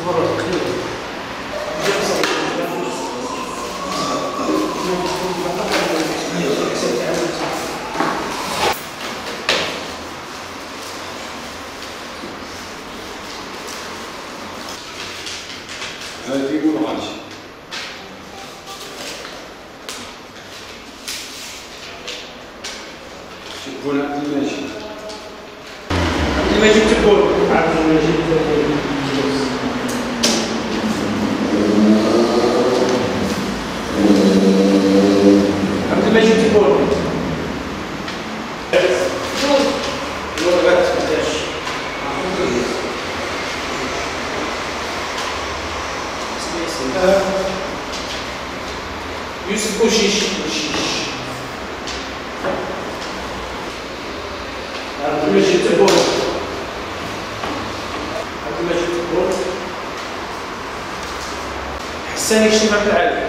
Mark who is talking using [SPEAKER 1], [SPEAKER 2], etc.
[SPEAKER 1] هذا يقول غالي. تبون عبد المجيد. عبد المجيد تبون. عبد المجيد عبد المجيد تبون. يوسف بوشيش. عبد المجيد تبون. عبد المجيد تبون. حسان اجتماع في العالم.